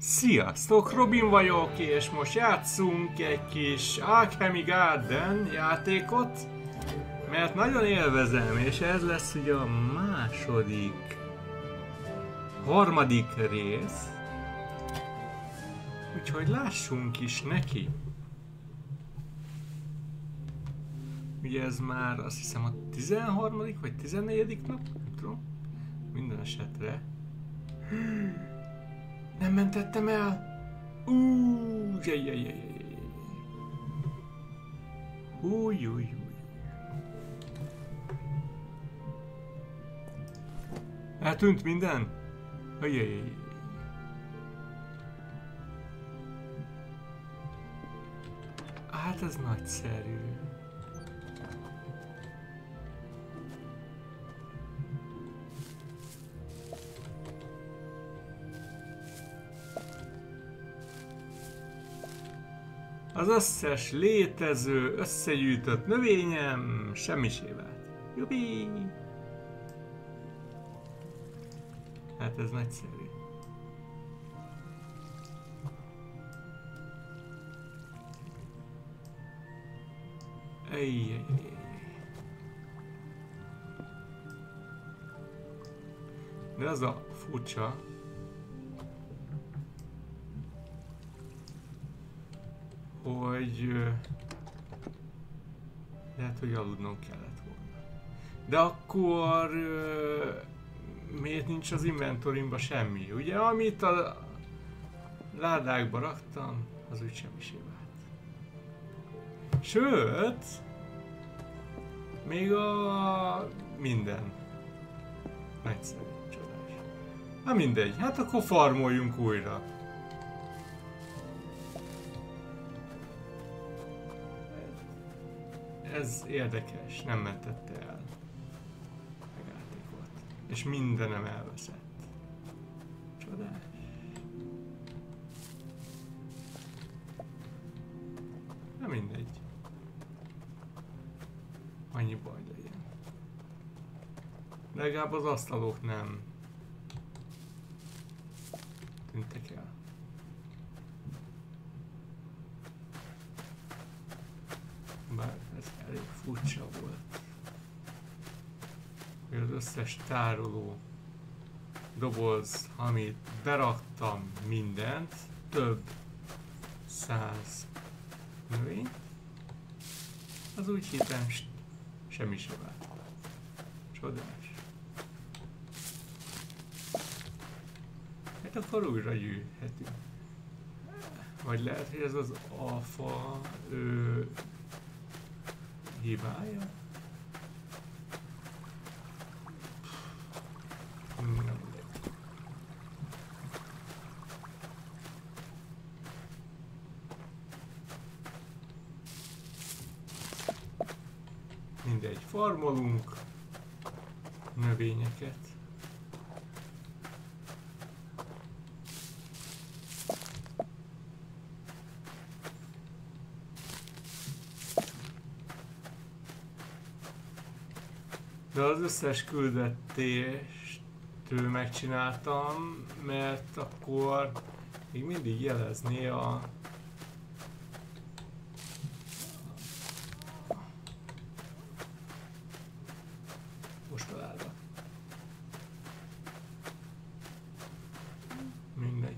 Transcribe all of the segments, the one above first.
Sziasztok, Robin vagyok, és most játszunk egy kis Alchemy Garden játékot, mert nagyon élvezem, és ez lesz ugye a harmadik rész, úgyhogy lássunk is neki. Ugye ez már azt hiszem a 13. vagy 14. nap, nem tudom, minden esetre. Nem mentettem el! Eltűnt minden? Hát ez nagyszerű. Az összes létező, összegyűjtött növényem semmisé vált. Jubi! Hát ez nagyszerű. De az a furcsa, hogy lehet, hogy aludnom kellett volna. De akkor miért nincs az inventorimba semmi? Ugye, amit a ládákba raktam, az úgy semmisé vált. Sőt, még a minden. Nagyszerű, csodás. Na mindegy, hát akkor farmoljunk újra. Ez érdekes, nem mentette el a játékot. És mindenem elveszett. Csodás. Nem mindegy. Annyi baj legyen. Legalább az asztalok nem tűntek el. Bár ez elég furcsa volt, hogy az összes tároló doboz, amit beraktam mindent, több 100 növény, az úgy hittem semmi sem vált. Csodás. Hát akkor újra gyűjthetünk. Vagy lehet, hogy ez az alfa hibája? Mindegy, farmolunk növényeket. De az összes küldetést megcsináltam, mert akkor még mindig jelezné a postaláda. Mindegy.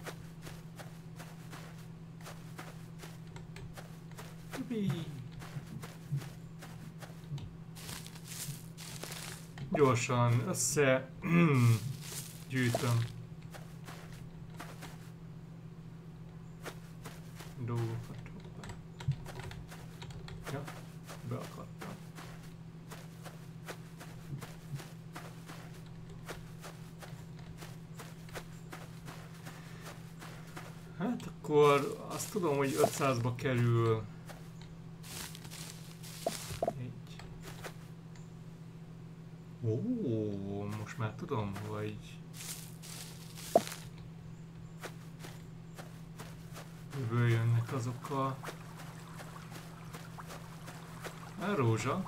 Gyorsan gyűjtöm dolgokat. Ja, beakadtam. Hát akkor azt tudom, hogy 500-ba kerül. Ó, most már tudom, hogy miből jönnek azok a rózsa.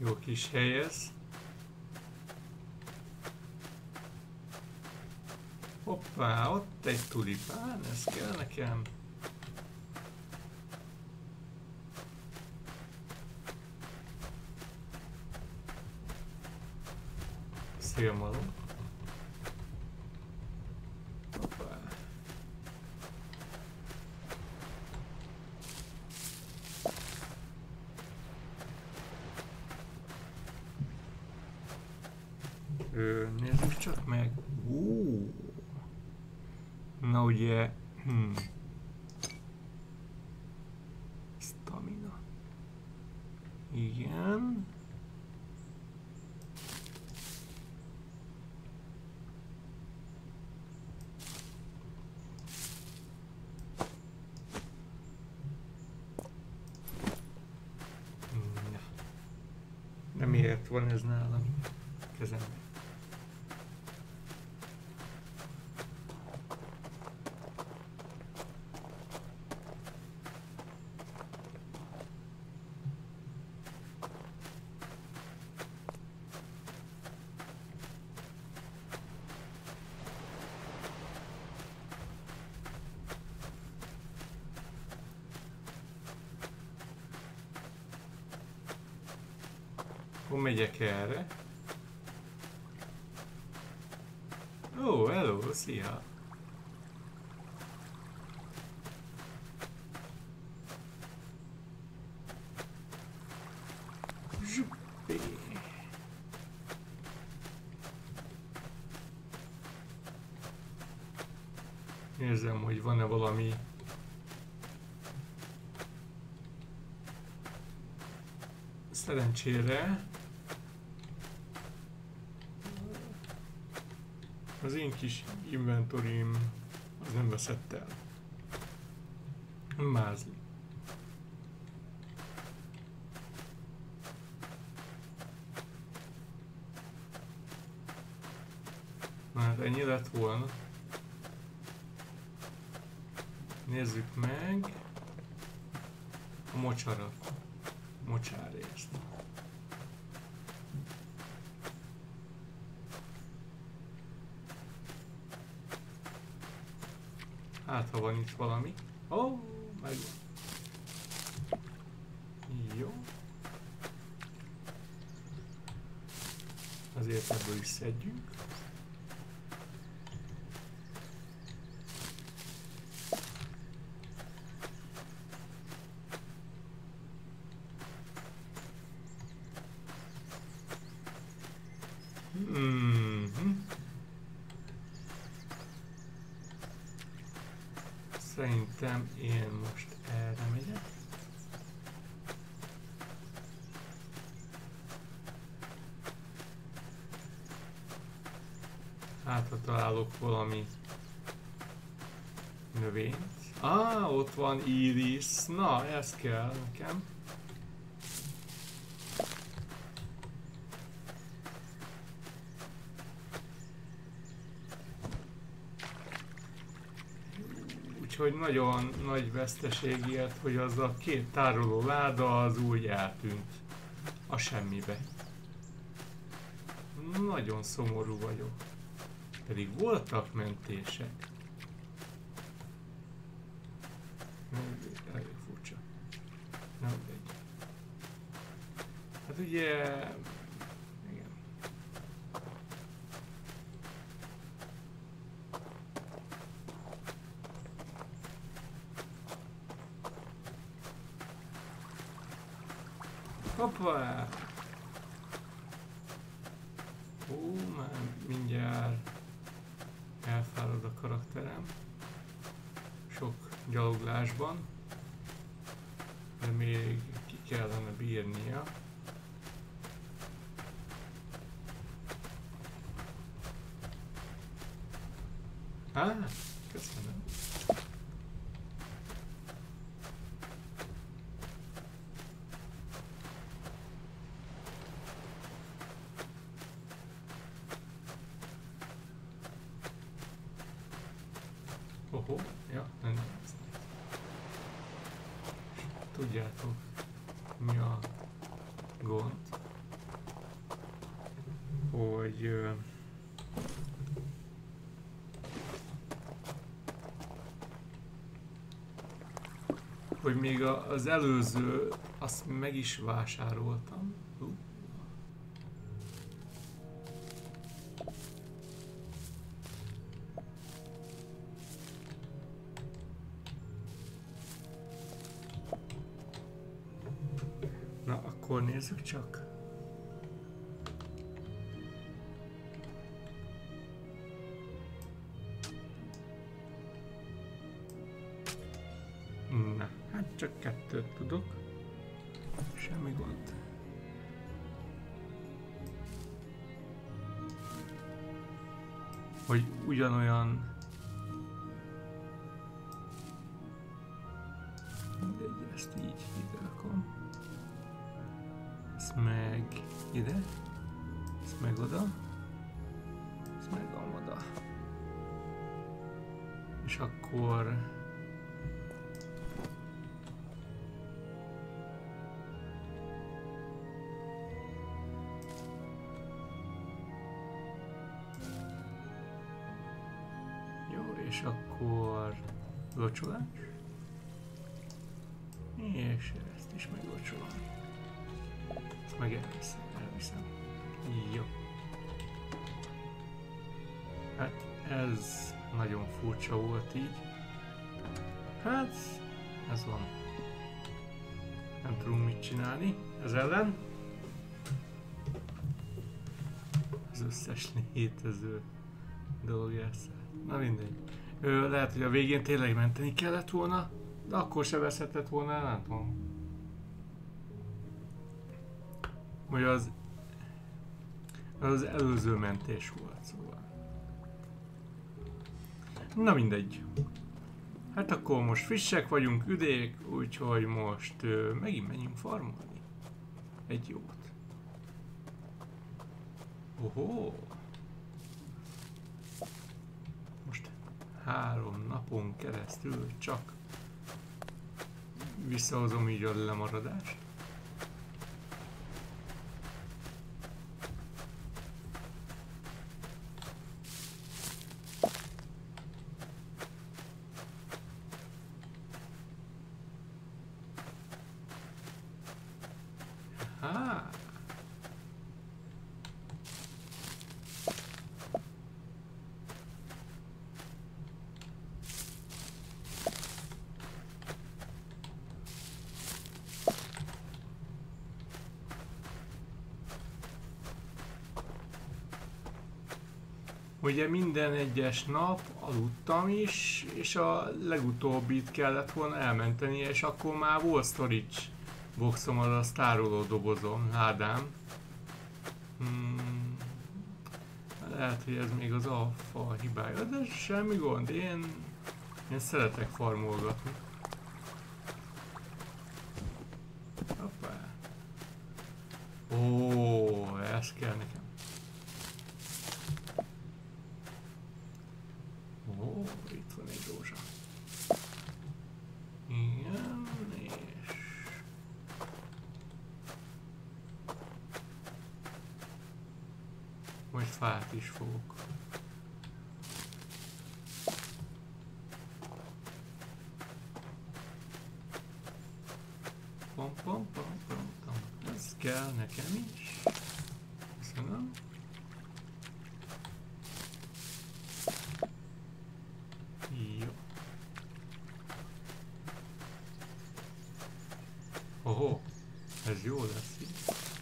Jó kis hely ez. Hoppá, ott egy tulipán, ez kell nekem. Szélmalom. Hoppá. Nézzük csak meg. Na ugye, stamina. Igen. Na. De miért van ez nálam? Kezemben. Akkor megyek erre. Ó, hello, szia! Zsuppi! Nézzem, hogy van-e valami... Szerencsére... Az én kis inventorim az nem veszett el. Mázli. Na hát ennyi lett volna. Nézzük meg a mocsarat. Mocsárészt. Hát, ha van itt valami. Ó, megvan. Jó. Azért ebből is szedjünk. Szerintem én most erre megyek. Hát, ha találok valami növényt. Ott van iris. Na, ez kell nekem. Úgyhogy nagyon nagy veszteség ilyet, hogy az a két tároló láda az úgy eltűnt a semmibe. Nagyon szomorú vagyok. Pedig voltak mentések. Elég furcsa. Nem egy. Hát ugye... Igen. Hoppá! Már mindjárt elfárad a karakterem. Sok gyaloglásban. De még ki kellene bírnia. Köszönöm. Ja, nem. Tudjátok, mi a gond? hogy még az előző, azt meg is vásároltam. Na, akkor nézzük csak. Na, hát csak 2 tudok. Semmi gond. Hogy ugyanolyan... Mindegy, ezt így ide rakom. Ezt meg ide. Ezt meg oda. Ezt meg oda. És akkor... És akkor locsolás, és ezt is meglocsolom. Ezt meg elviszem. Jó. Hát ez nagyon furcsa volt így. Hát ez van. Nem tudunk mit csinálni ez ellen. Az összes létező dolog elszállt. Na mindegy. Lehet, hogy a végén tényleg menteni kellett volna, de akkor se veszhetett volna el, nem tudom. Vagy az előző mentés volt, szóval. Na mindegy. Hát akkor most frissek vagyunk, üdék, úgyhogy most megint menjünk farmolni. Egy jót. Ohó. 3 napon keresztül csak visszahozom így a lemaradást. Aha. Ugye minden egyes nap aludtam is, és a legutóbbit kellett volna elmenteni, és akkor már volt storage boxom, az a tároló dobozom, ládám. Lehet, hogy ez még az alfa hibája, de semmi gond, én szeretek farmolgatni. Hoppá. Ó, ez kell nekem. Ó, itt van egy rózsa. Igen, és... Majd fát is fogok. Pom, pom, pom, pom, pom. Ez kell nekem is. Köszönöm. Jó. Ohó, ez jó lesz így.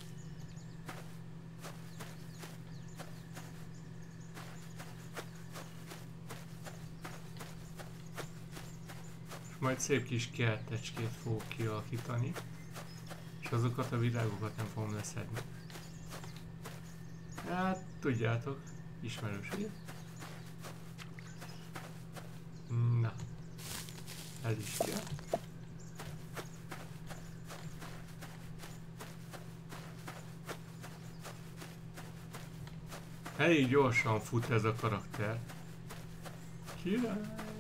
Majd szép kis kertecskét fogok kialakítani, és azokat a virágokat nem fogom leszedni. Hát, tudjátok, ismerős, ugye? Na, ez is kell. Elég gyorsan fut ez a karakter. Király!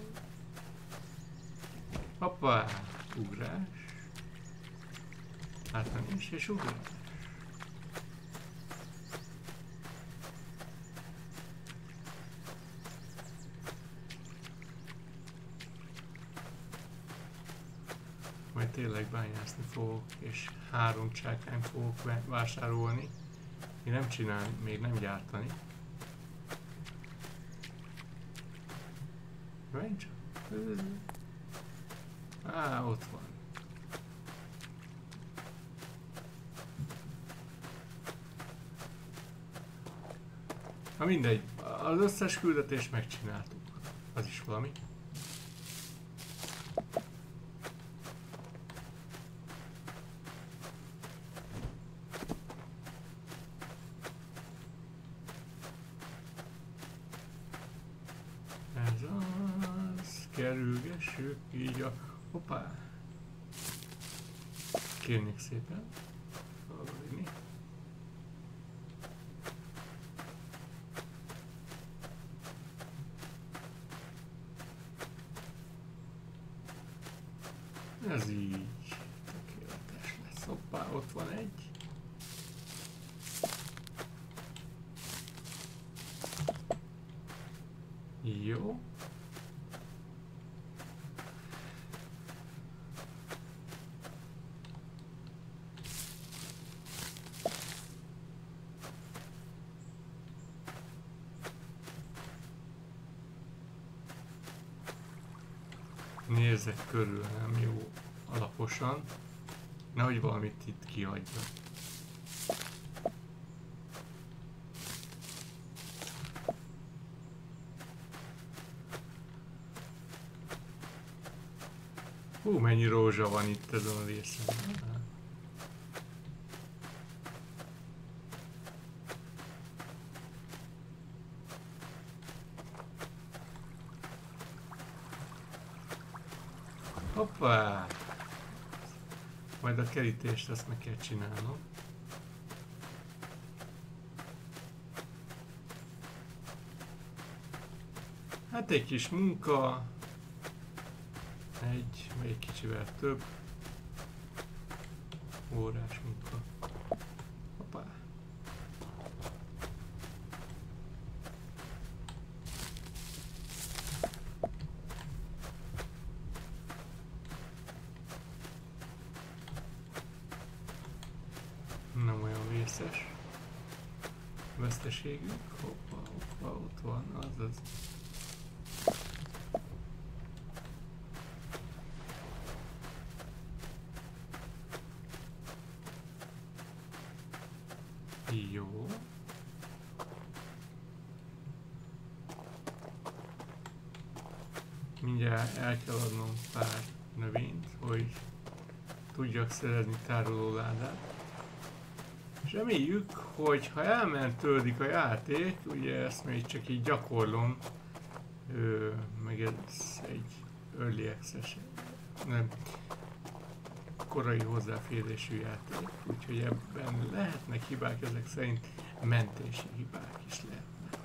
Hoppá! Ugrás. Átmenés és ugrás. majd tényleg bányászni fogok, és 3 csákányt fogok vásárolni. Még nem csinálni, még nem gyártani. Menj csak. Á, ott van. Na mindegy, az összes küldetést megcsináltuk. Az is valami. Ez az, kerülgessük így a... Hoppá! Kérnék szépen. Valami. Ez így tökéletes lesz. Hoppá, ott van egy. Jó. Nézzek körül, nem jó alaposan. Nehogy valamit itt kihagyja. Hú, mennyi rózsa van itt ezen a részen. Hoppá! Majd a kerítést ezt meg kell csinálnom. Hát egy kis munka. Egy, vagy egy kicsivel több. Órás munka. Hoppá! Nem olyan vészes. Veszteségünk. Hoppá, hoppá, ott van, azaz. Jó. Mindjárt el kell adnom pár növényt, hogy tudjak szerezni tárolóládát. És reméljük, hogy ha elmentődik a játék, ugye ezt még csak így gyakorlom, meg ez egy early access, nem, korai hozzáférésű játék, úgyhogy ebben lehetnek hibák, ezek szerint mentési hibák is lehetnek.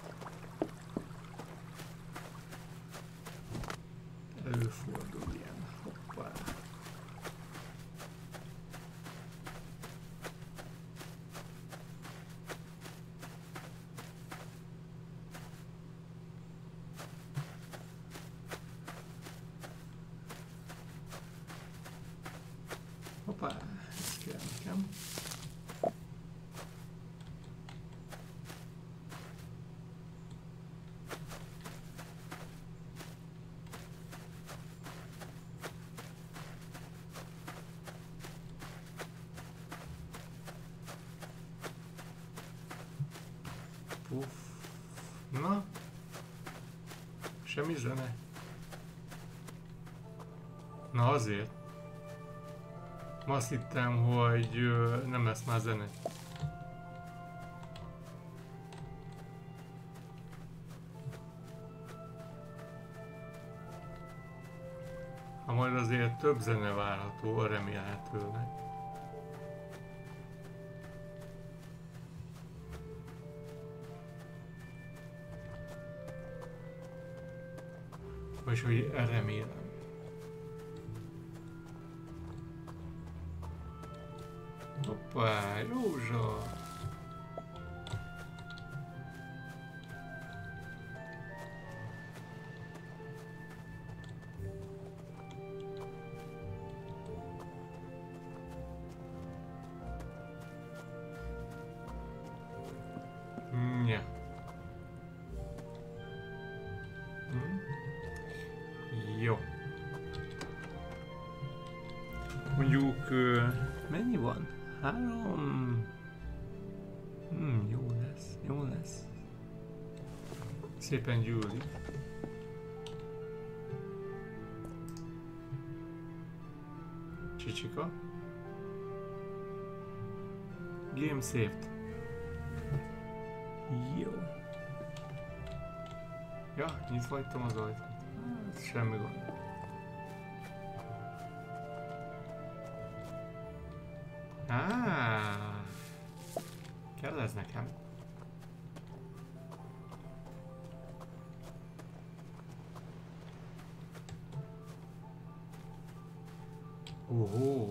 Előfordul ilyen. Hoppá. Hoppá, ez kell nekem. Puff. Na? Semmi zene? Na azért. Azt hittem, hogy nem lesz már zene. Ha majd azért több zene várható, remélhetőleg. Vagy hogy remélem. Hoppá, Józsa! Jó. Mondjuk... mennyi van? 3... jó lesz, jó lesz. Szépen gyűlik. Csicsika. Game saved. Jó. Ja, nyitva hagytam az ajtót. Hát, semmi gond. Kell ez nekem. Ohó.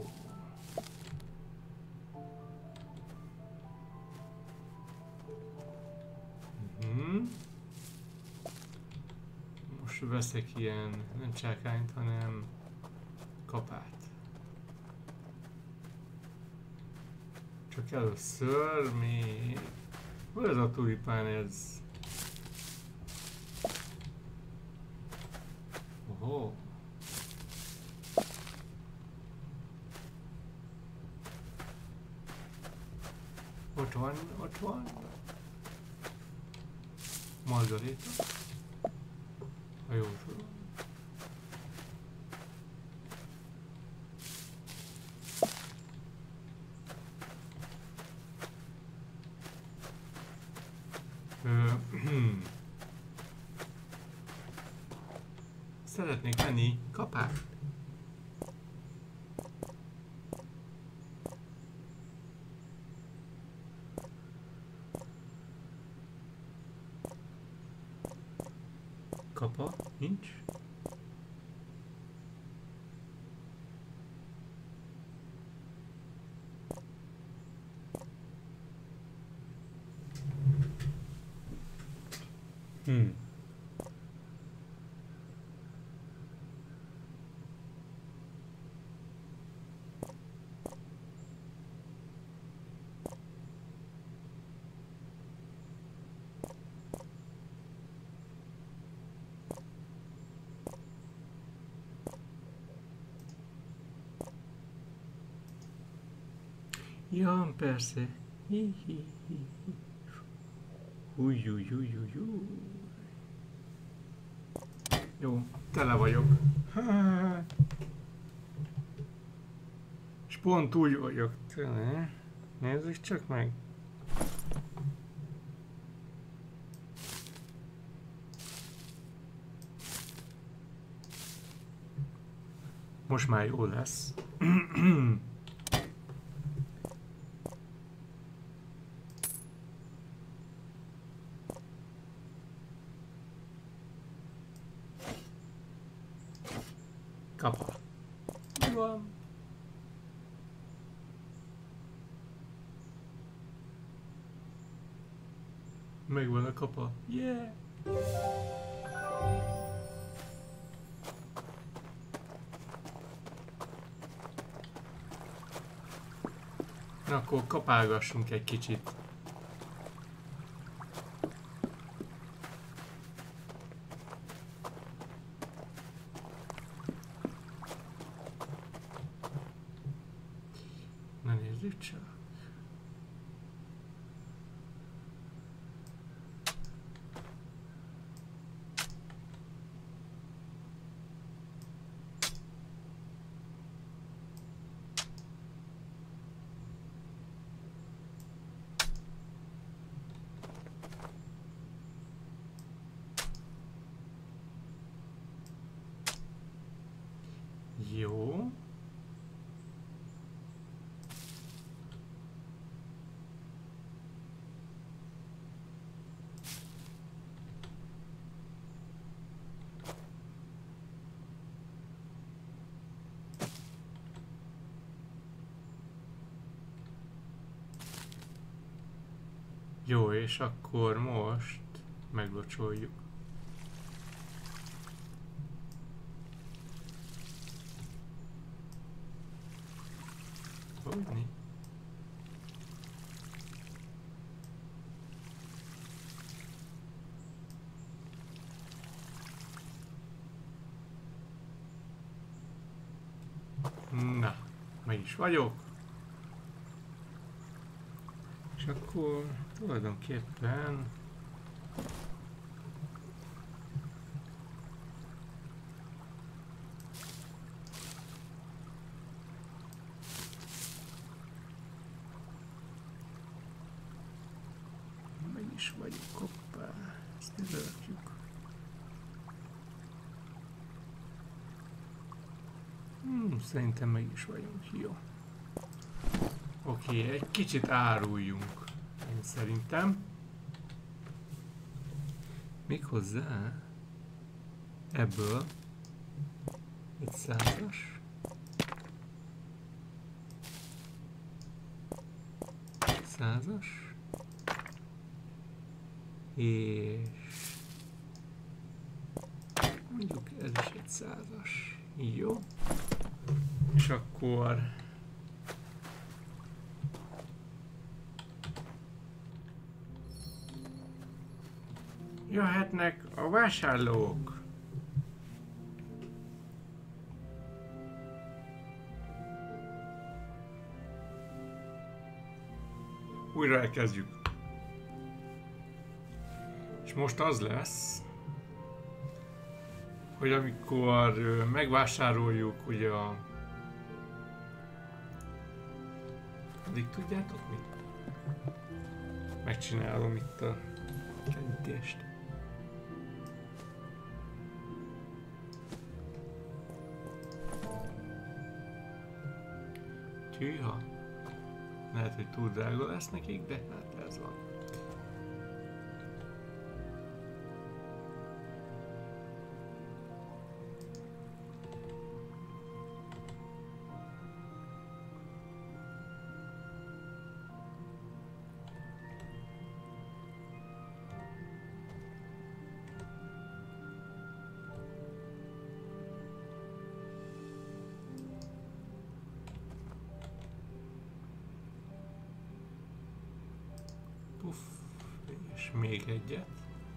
Most veszek ilyen, nem csákányt, hanem kapát. Csak először még... Hol ez a tulipán ez? Ohó. Ott van, ott van. Margarita. Ha jól tudom. Szeretnék venni kapát. Kapa? Nincs? Ja, persze. Jó, tele vagyok. És pont úgy vagyok tele. Nézzük csak meg. Most már jó lesz. Kapa. Mi van? Megvan a kapa. Yeah! Na akkor kapálgassunk egy kicsit. Na nézzük csak. Jó. Jó, és akkor most meglocsoljuk. Hogyni? meg is vagyok. És akkor tulajdonképpen meg is vagyunk, hoppá, ezt üvöltjük. Szerintem meg is vagyunk, jó. Oké, egy kicsit áruljunk, én szerintem. Méghozzá ebből egy 100-as. És mondjuk ez is egy 100-as. Jó. És akkor jöhetnek a vásárlók. Újra elkezdjük. És most az lesz, hogy amikor megvásároljuk ugye a... Addig tudjátok mit? Megcsinálom itt a kerítést. Tűha. Lehet, hogy túl drága lesz nekik, de hát ez van. Puff, és még egyet.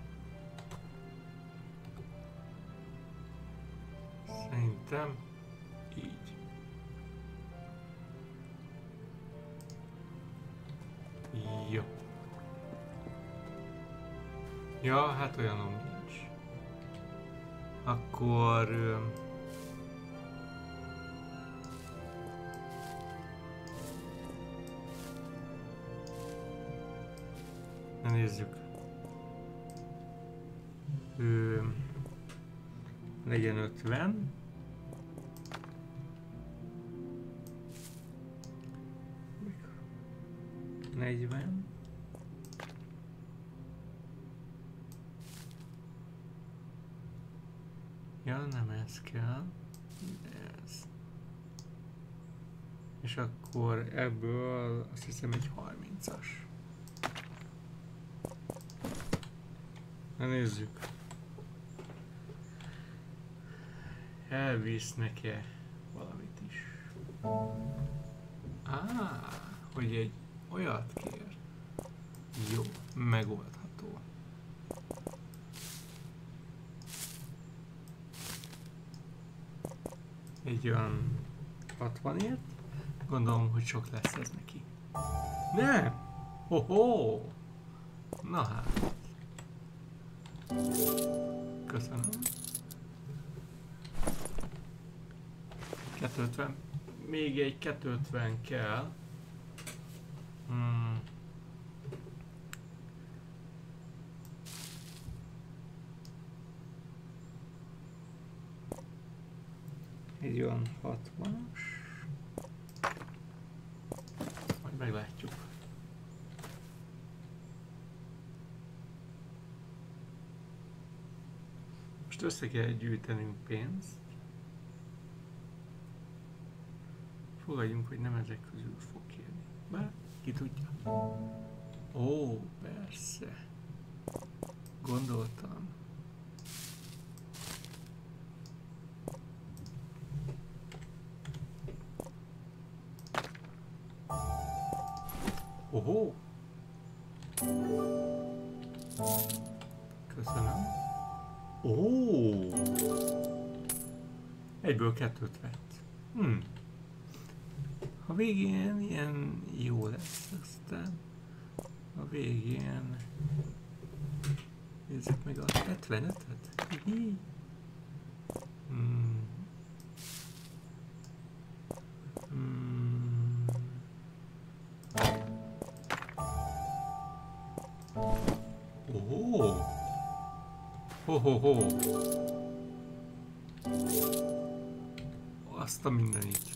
Szerintem így. Jó. Ja, hát olyanom nincs. Akkor... nézzük. Legyen 50. Negyven. Ja, nem ez kell. Ez. És akkor ebből azt hiszem egy 30-as. Na nézzük. Elvisznek-e valamit is? Hogy egy olyat kér. Jó, megoldható. Egy olyan 60-ért. Gondolom, hogy sok lesz ez neki. Nem! Hoho! Na hát. Köszönöm. 250. Még egy 250 kell. Egy olyan 60-as. Majd meglátjuk. Most össze kell gyűjtenünk pénzt. Fogadjunk, hogy nem ezek közül fog kérni. Bár ki tudja. Ó, persze. Gondoltam. Ohó! Köszönöm. Ó! Egyből kettőt vett. A végén ilyen jó lesz, aztán a végén nézzük meg a 75-öt. Oh. Ho. Azt a mindenit.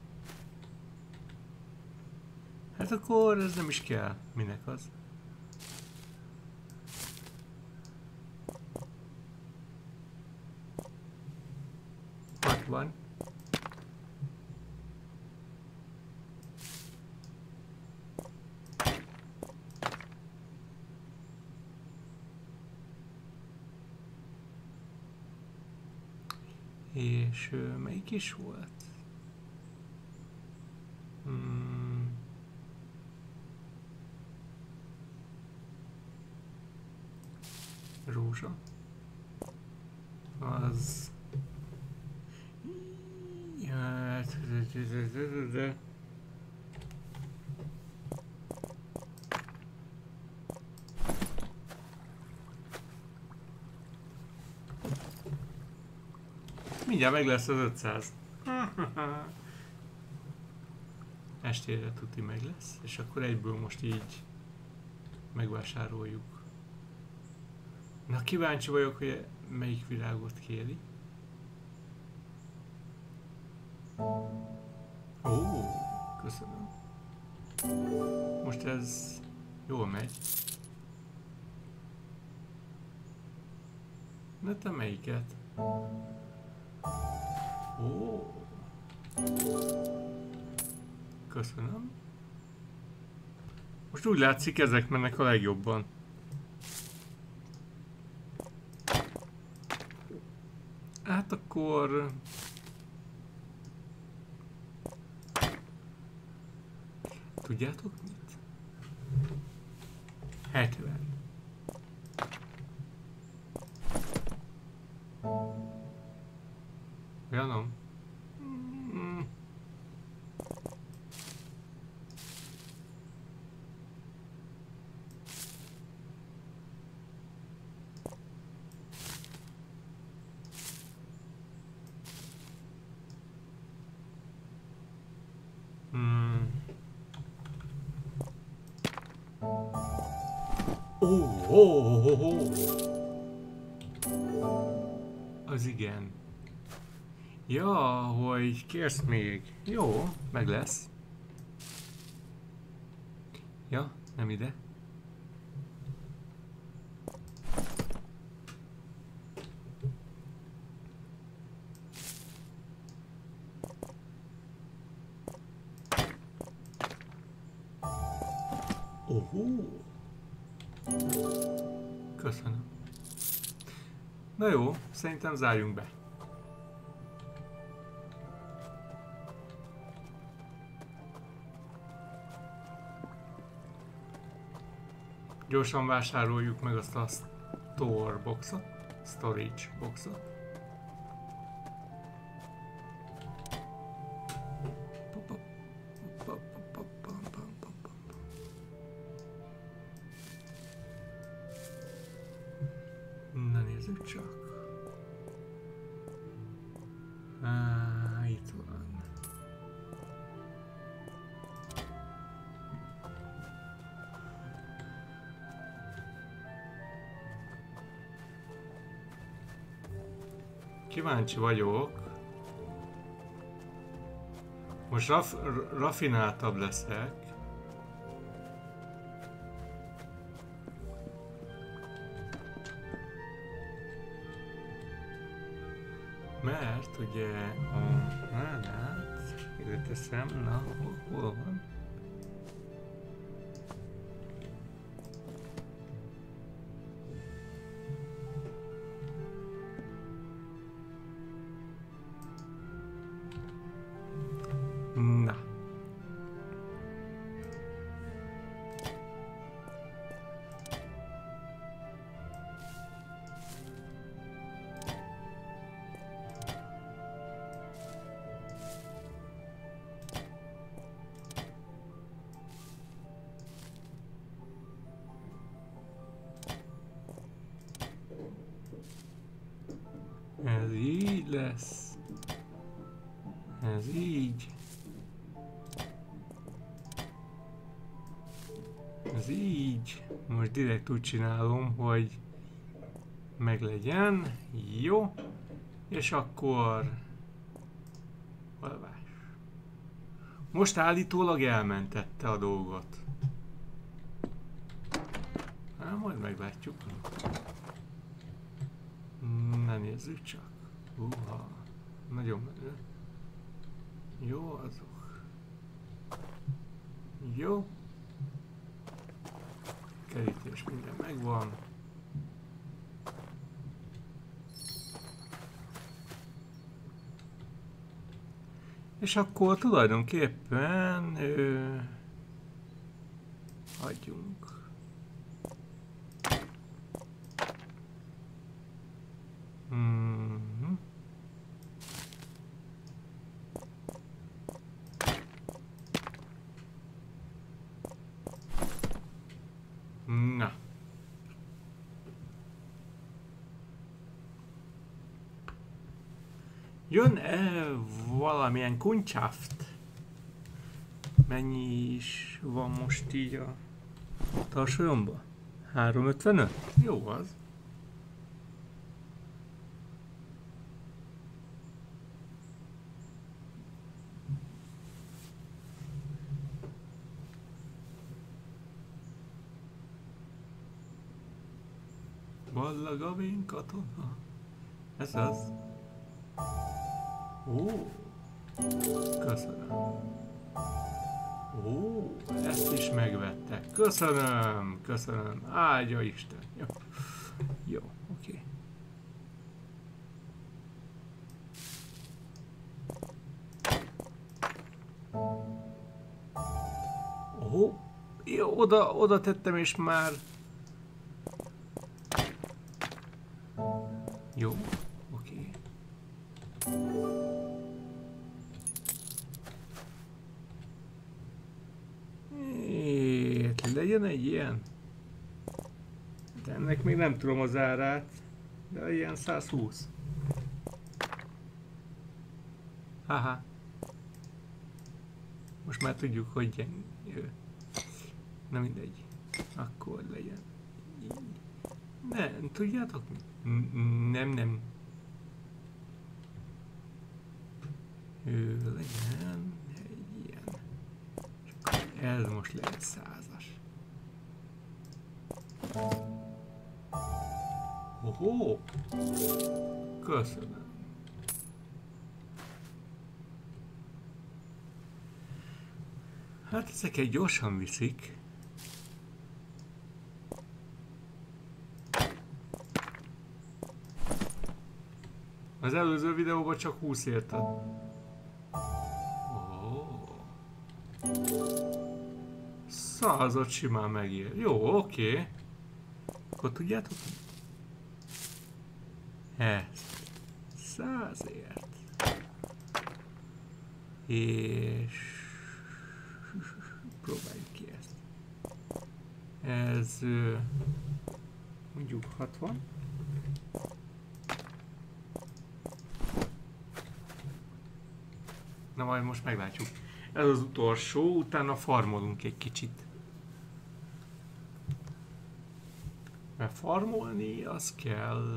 Hát akkor ez nem is kell. Minek az? Ott van. És melyik is volt? Rózsa. Az... Mindjárt meg lesz az 500. Estére tuti meg lesz, és akkor egyből most így megvásároljuk. Na, kíváncsi vagyok, hogy melyik virágot kéri. Ó, köszönöm. Most ez jól megy. Na te melyiket? Ó. Köszönöm. Most úgy látszik, ezek mennek a legjobban. Hát akkor... Tudjátok mit? 70. Janom? Az igen. Ja, hogy kérsz még. Jó, meg lesz. Ja, nem ide. Köszönöm. Na jó, szerintem zárjunk be. Gyorsan vásároljuk meg azt a store boxot, storage boxot. Na nézzük csak. Itt van. Kíváncsi vagyok. Most raffináltabb leszek. Mert ugye a mánát ide teszem, na hol van? Na. lesz. Ez így. Ez így. Most direkt úgy csinálom, hogy meglegyen. Jó. És akkor... alvás. Most állítólag elmentette a dolgot. Hát majd meglátjuk. Ne nézzük csak. Nagyon menő. Jó azok. Jó. Kerítés minden megvan. És akkor tulajdonképpen hagyjunk. Na. Jön-e valamilyen Kundschaft? Mennyi is van most így a tarsolyomban? 355? Jó az. Ballagavén katona. Ez az. Ó, köszönöm. Ó, ezt is megvettek. Köszönöm, köszönöm. Áldja Isten. Jó, jó, oké. Ó, jó, oda tettem és már... Jó, oké. Legyen egy ilyen. De ennek még nem tudom az árát, de ilyen 120. Haha. Most már tudjuk, hogy gyengő. Na mindegy. Akkor legyen. Nem, tudjátok mi? Nem. Legyen egy ilyen. Ez most legyen 100-as. Ohó! Köszönöm. Hát ezeket gyorsan viszik. Az előző videóban csak 20 érted. Oh. 100-at simán megér. Jó, oké. Akkor tudjátok? Ez 100-ért. És próbáljuk ki ezt. Ez mondjuk 60. Na majd most meglátjuk. Ez az utolsó, utána farmolunk egy kicsit. Mert farmolni az kell.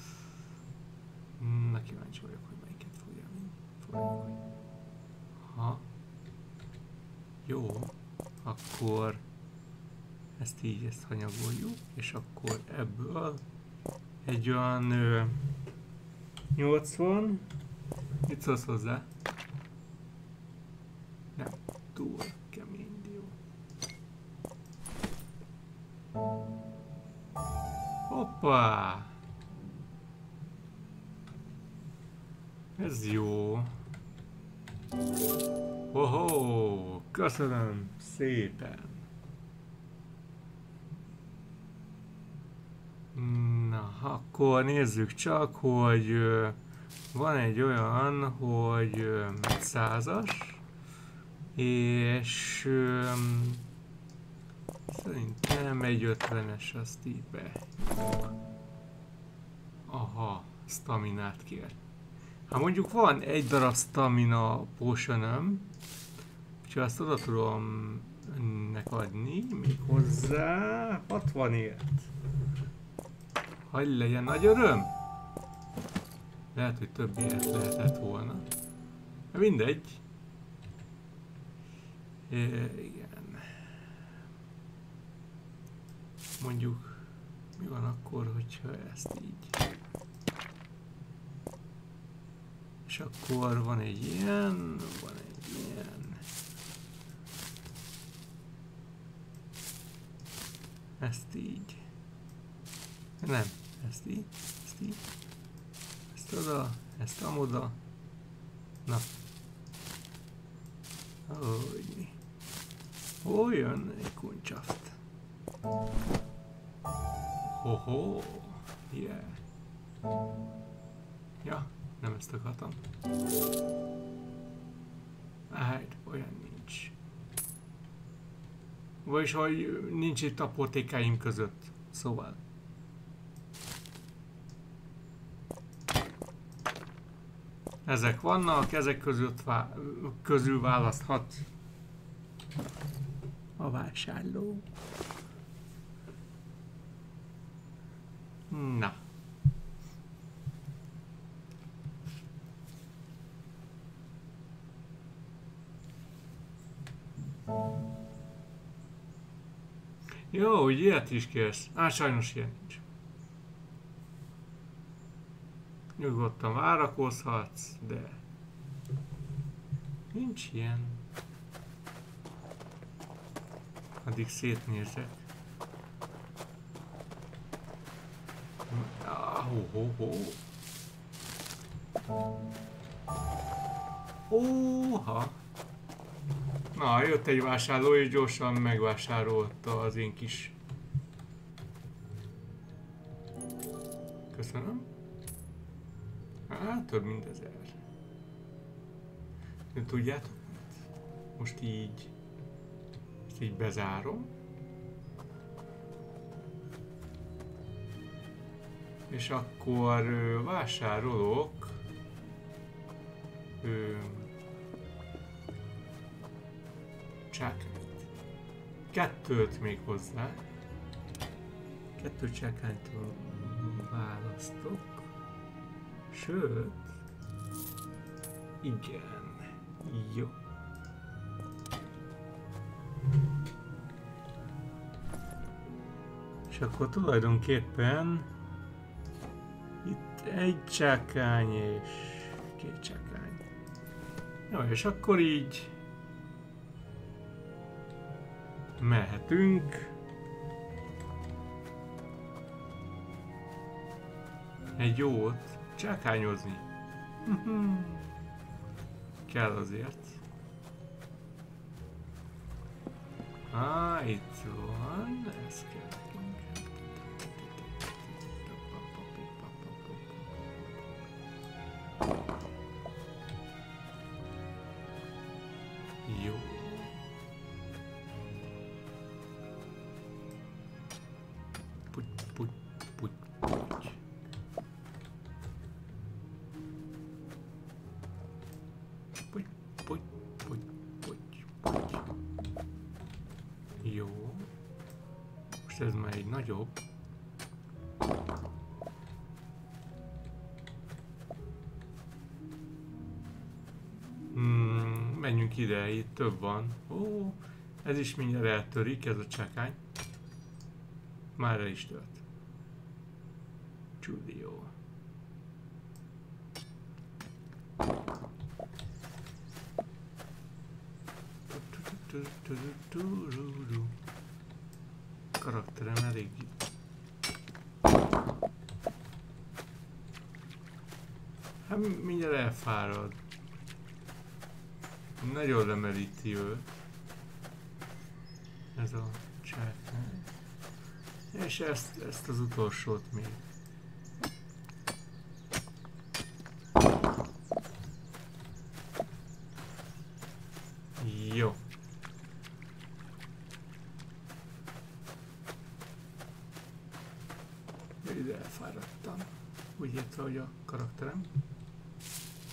Na kíváncsi vagyok, hogy melyiket fogja. Ha. Jó. Akkor ezt így, ezt hanyagoljuk. És akkor ebből egy olyan 80. Mit szólsz hozzá? Nem, túl kemény dió. Hoppá! Ez jó. Hoho! Köszönöm szépen! Na, akkor nézzük csak, hogy van egy olyan, hogy 100-as, és szerintem egy 50-es, azt így be. Aha, staminát kér. Hát mondjuk van egy darab stamina potionöm, úgyhogy azt oda tudom önnek adni, még hozzá 60-ért. Hagy legyen nagy öröm! Lehet, hogy több ilyet lehetett volna. De mindegy. Igen. Mondjuk, mi van akkor, hogyha ezt így... És akkor van egy ilyen, van egy ilyen. Ezt így. Nem, ezt így, ezt így. Ezt oda, ezt amoda. Na. Hogy. Hol jön egy kuncsaft? Hoho. Yeah. Ja, nem ezt akartam. Hát, olyan nincs. Vagyis, hogy nincs itt a portékáim között. Szóval. Ezek vannak, ezek közül választhat a vásárló. Na. Jó, hogy ilyet is kérsz. Sajnos ilyen nincs. Nyugodtan várakozhatsz, de nincs ilyen. Addig szétnézek. Óha! Na, jött egy vásárló és gyorsan megvásárolta az én kis... Köszönöm. Hát, több mint 1000. Tudjátok mit? Most így... Ezt így bezárom. És akkor vásárolok... Csákányt. 2 még hozzá. 2 csákányt választok. Sőt... Igen. Jó. És akkor tulajdonképpen... Itt 1 csákány és 2 csákány. Jó, és akkor így... Mehetünk. Egy jót csákányozni. Kell azért. Itt van. Ez kell nekünk. Jó. Puty. Jó. Most ez már egy nagyobb. Menjünk ide, itt több van. Ó, ez is mindjárt eltörik, ez a csákány. Már el is tört. Csúdi jó. Karakterem elég... Hát mindjárt elfárad. Nagyon lemeríti őt. Ez a csákány. És ezt az utolsót még. Jó. Ide elfáradtam. Úgy érte, hogy a karakterem.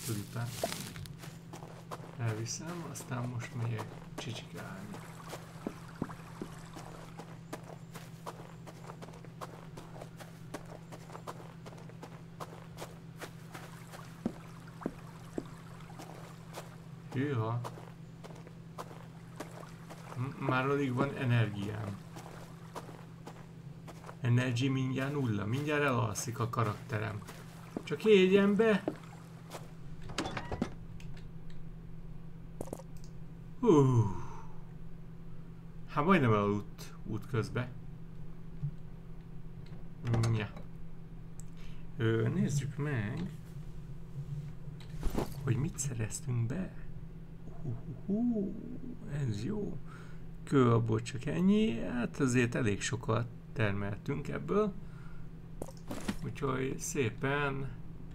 tulipát. Elviszem, aztán most megyek csicsikálni. Hűha! Már alig van energiám. Energy mindjárt nulla, mindjárt elalszik a karakterem. Csak érjen be! Hát majdnem elaludt útközben. Ja. Nézzük meg, hogy mit szereztünk be. Ez jó. Kő, abból csak ennyi, hát azért elég sokat termeltünk ebből. Úgyhogy szépen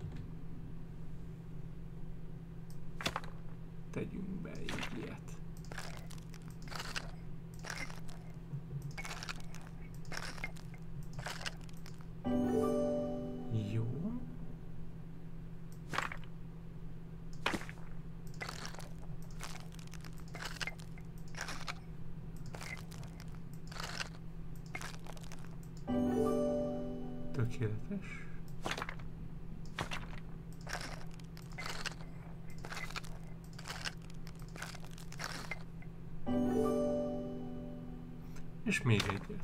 tegyünk be egy ilyet. Jó. Tökéletes. És még egyet.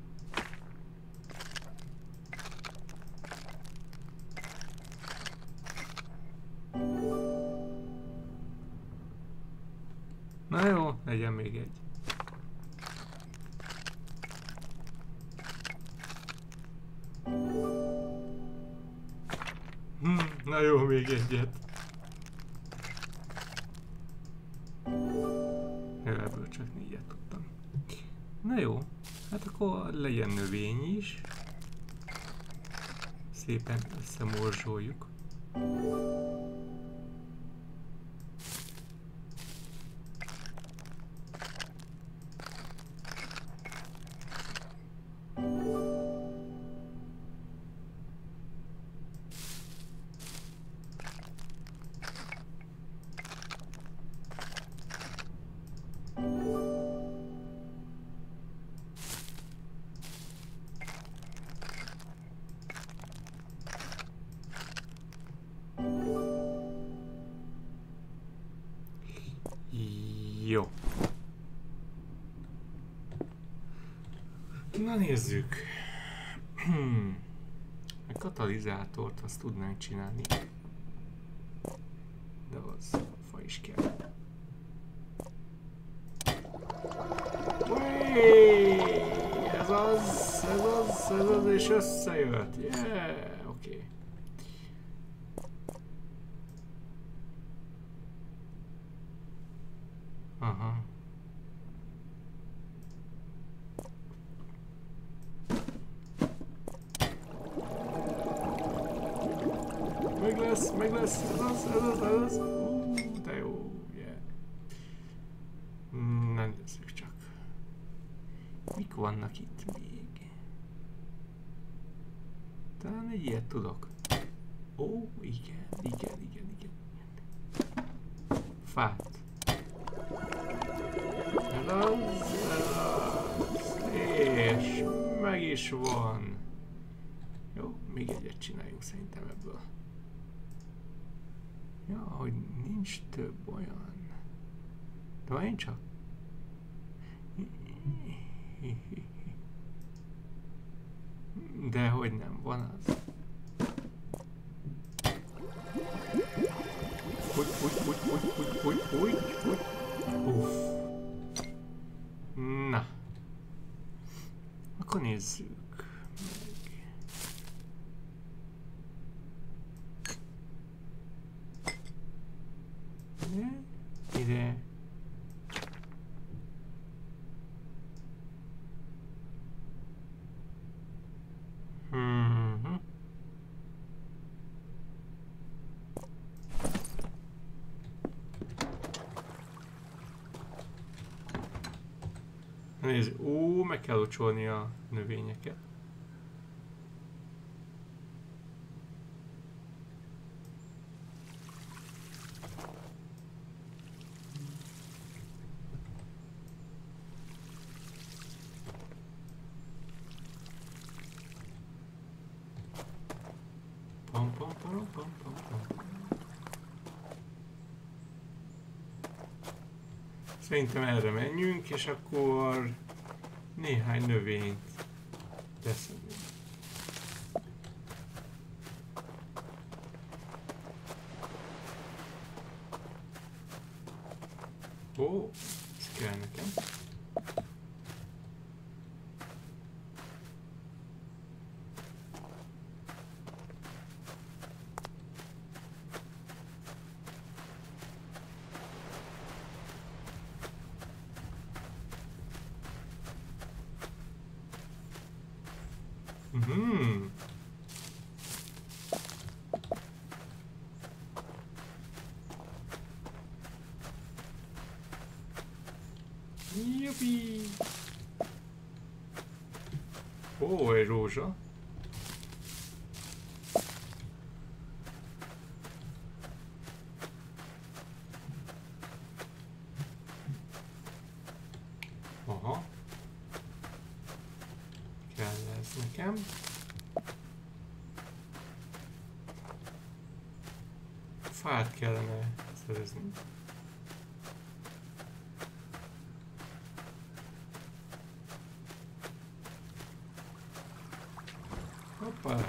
Na jó, legyen még egy. Na jó, még egyet. Ebből csak 4-et tudtam. Na jó, hát akkor legyen növény is. Szépen összemorzsoljuk. Jó. Na nézzük. A katalizátort azt tudnánk csinálni. De az fa is kell. Ez az, és összejött. Yeah, oké. Aha. Meg lesz, ez az. De jó, yeah. Nem nézzük csak. Mik vannak itt még? Talán egy ilyet tudok. Ó, igen. Fát. Ez az. És meg is van. Jó, még egyet csináljunk szerintem ebből. Ja, hogy nincs több olyan. De van csak. De hogy nem, van az. Úgy. Uff. Na. Akkor nézzük. Ide. Nézd, meg kell locsolni a növényeket. Pam, pam, pam, pam, pam, pam. Szerintem erre menjünk, és akkor néhány növényt teszünk. Ó, ez kell nekem. Mhm. Jupi! Ó, egy rózsa. Aha. Kell ez nekem. Fát kellene szerezni. Hoppá!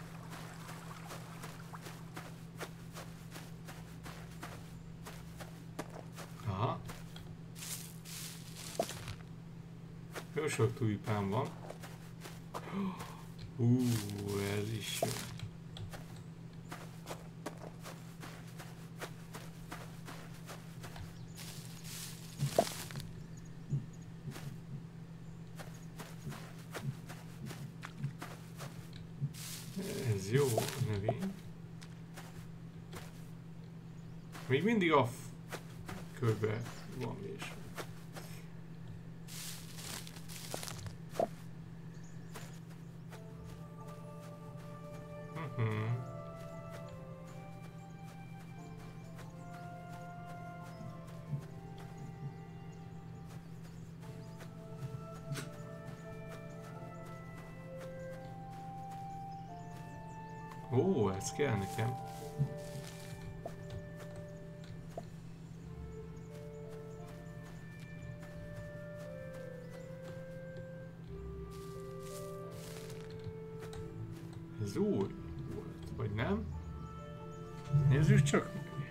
Aha. Jó sok tulipán van. Ez is jó. Ez jó növény. Még mindig a körbe van vésve. Ó, ez kell nekem. Ez új volt, vagy nem? Nézzük csak.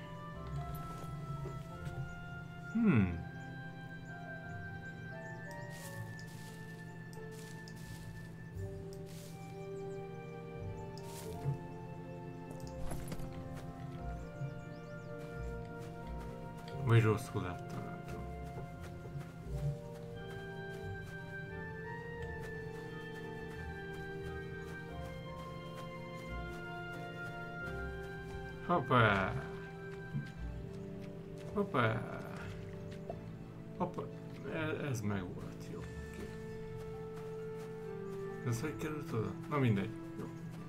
Vagy rosszul láttam, nem tudom. Hoppá! Hoppá! Hoppá! Ez meg volt, jó. Okay. Ez hogy került oda? Na mindegy, jó.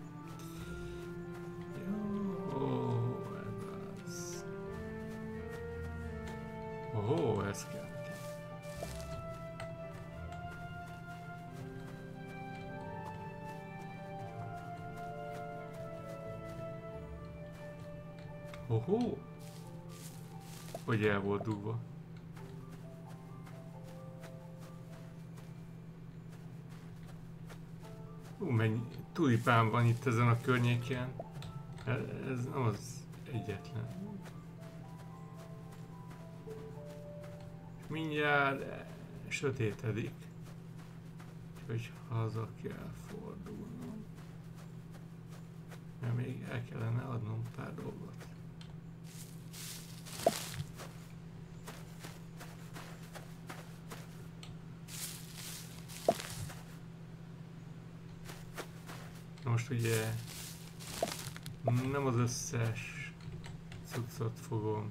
Ó, ez kell. Ohó! Hogy el volt dugva. Mennyi tulipán van itt ezen a környéken. Ez nem az egyetlen. Mindjárt sötétedik, úgyhogy haza kell fordulnom, mert még el kellene adnom pár dolgot. Most ugye nem az összes cuccot fogom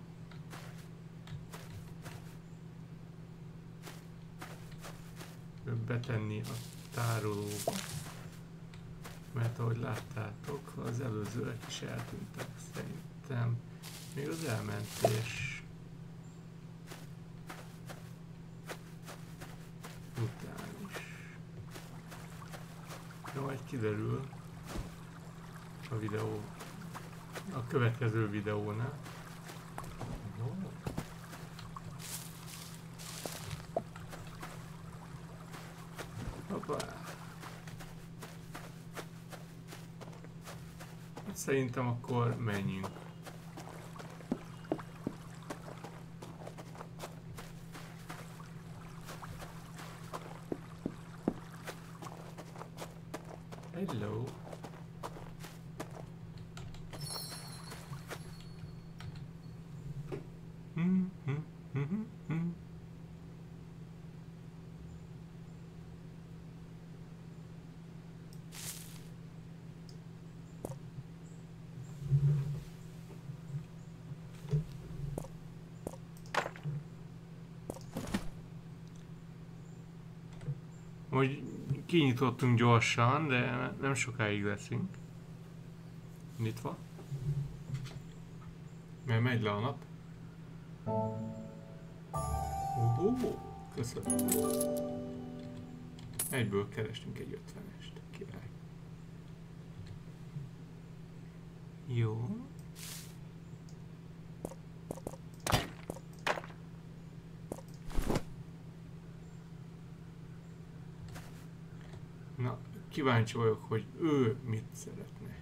betenni a tárolóba, mert ahogy láttátok, az előzőek is eltűntek szerintem, még az elmentés után is. Jó, majd kiderül, a videó. A következő videónál. Jó. Hoppá. Szerintem akkor menjünk. Hello. Hogy kinyitottunk gyorsan, de nem sokáig leszünk nyitva. Mert megy le a nap. Köszönöm. Egyből kerestünk egy 50-est. Király. Jó. Na, kíváncsi vagyok, hogy ő mit szeretne.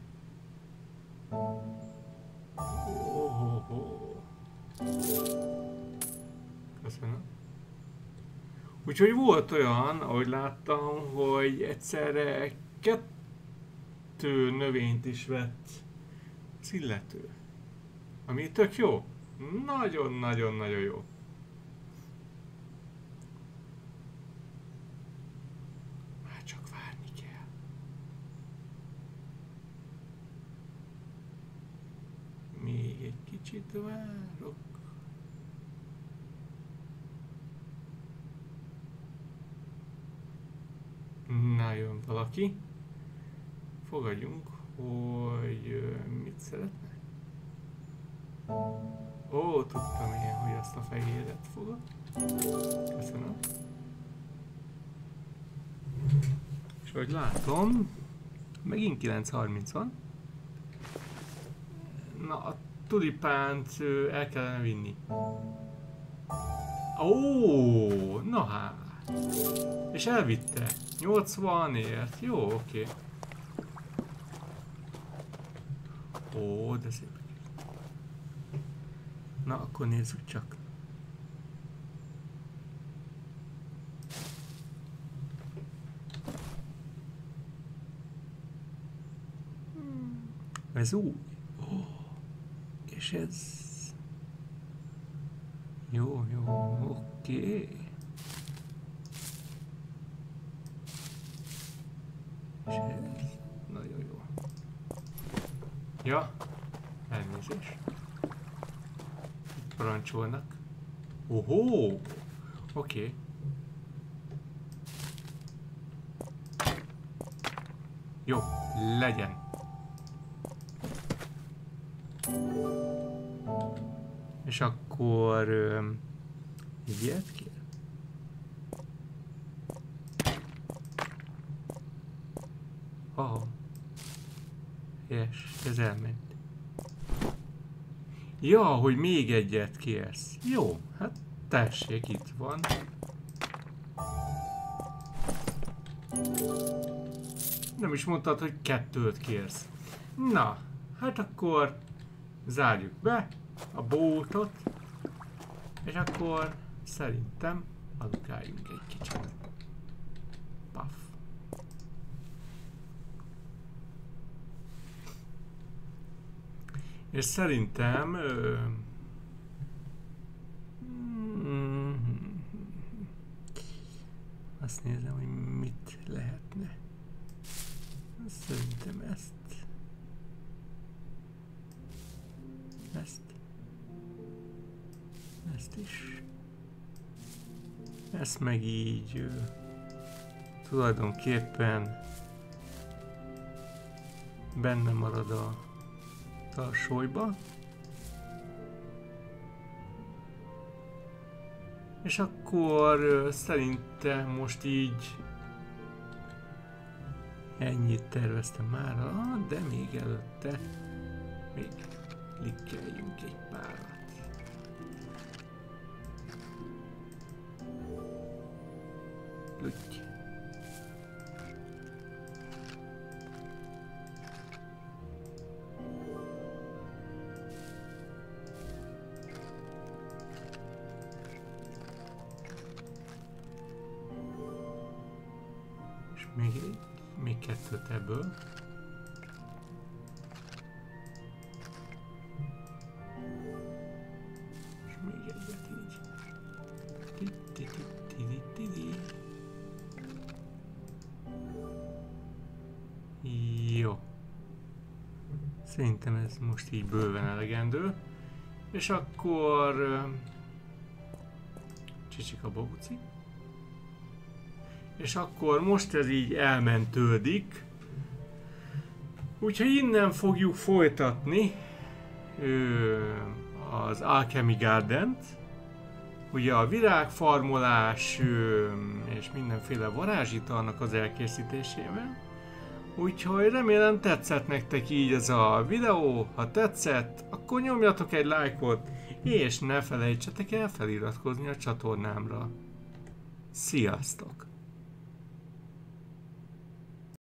Köszönöm. Úgyhogy volt olyan, ahogy láttam, hogy egyszerre 2 növényt is vett az illető. Ami tök jó. Nagyon-nagyon-nagyon jó. Már csak várni kell. Még egy kicsit várok. Na, jön valaki. Fogadjunk, hogy mit szeretne. Ó, tudtam én, hogy azt a fehéret fogod. Köszönöm. És ahogy látom, megint 9:30 van. Na, a tulipánt el kellene vinni. Ó, na hát. És elvitte. 80-ért. Jó, oké. Ó, de szép. Na, akkor nézzük csak. Ez új. Oh, és ez... Jó, oké. És ez nagyon jó. Ja, elnézést. Itt parancsolnak. Ohó! Oké. Jó, legyen. És akkor... egy ilyet kér? Aha. És ez elment. Ja, hogy még egyet kérsz. Jó, hát tessék, itt van. Nem is mondtad, hogy 2-t kérsz. Na, hát akkor zárjuk be a bótot, és akkor szerintem alukáljunk egy kicsit. Paf. És szerintem azt nézem, hogy mit lehetne. Szerintem ezt is. Ezt meg így tulajdonképpen benne marad a tarsolyba. És akkor szerintem most így Ennyit terveztem már, de még előtte még klikkeljünk egy párat. Úgy. És még kettőt ebből. És még egyet így. Jó. Szerintem ez most így bőven elegendő. És akkor... Csicsika babuci. És akkor most ez így elmentődik. Úgyhogy innen fogjuk folytatni az Alchemy Garden-t. Ugye a virágfarmolás és mindenféle varázsitalnak az elkészítésével. Úgyhogy remélem tetszett nektek így ez a videó. Ha tetszett, akkor nyomjatok egy lájkot, és ne felejtsetek el feliratkozni a csatornámra. Sziasztok!